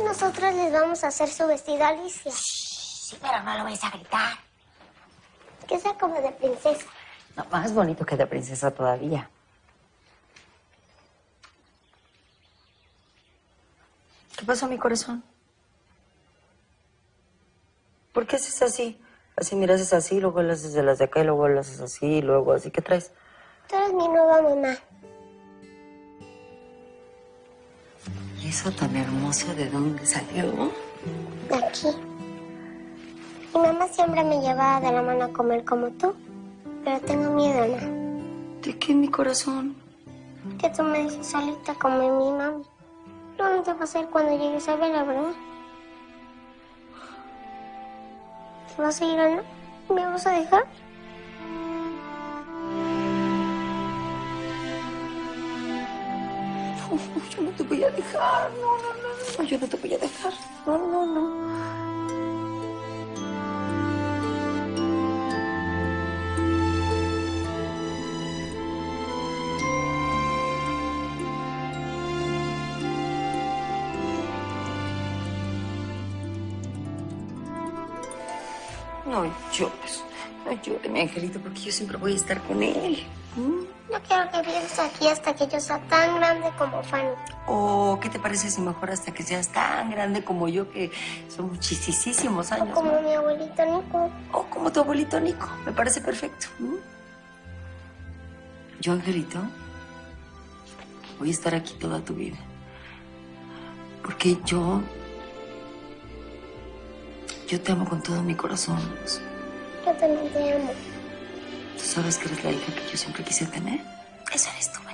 nosotros les vamos a hacer su vestido a Alicia. Sí, pero no lo vais a gritar. Que sea como de princesa. No, más bonito que de princesa todavía. ¿Qué pasó, mi corazón? ¿Por qué haces así? Así, mira, haces así, luego lo haces de las de acá y luego lo haces así, y luego así. ¿Qué traes? Tú eres mi nueva mamá. ¿Y eso tan hermoso de dónde salió? De aquí. Mi mamá siempre me llevaba de la mano a comer como tú. Pero tengo miedo, ¿no? ¿De qué, mi corazón? Que tú me dices solita como mi mami. Pero no te va a hacer cuando llegues a verla, ¿verdad? ¿Te vas a ir, Ana? ¿Me vas a dejar? No, yo no te voy a dejar. No, yo no te voy a dejar. No. No llores, mi angelito, porque yo siempre voy a estar con él. No quiero que vienes aquí hasta que yo sea tan grande como Fanny. ¿O qué te parece si mejor hasta que seas tan grande como yo, que son muchísimos años? O como ¿no? mi abuelito Nico. O como tu abuelito Nico. Me parece perfecto. Yo, angelito, voy a estar aquí toda tu vida. Porque yo te amo con todo mi corazón. Yo también te amo. Tú sabes que eres la hija que yo siempre quise tener. Esa eres tú.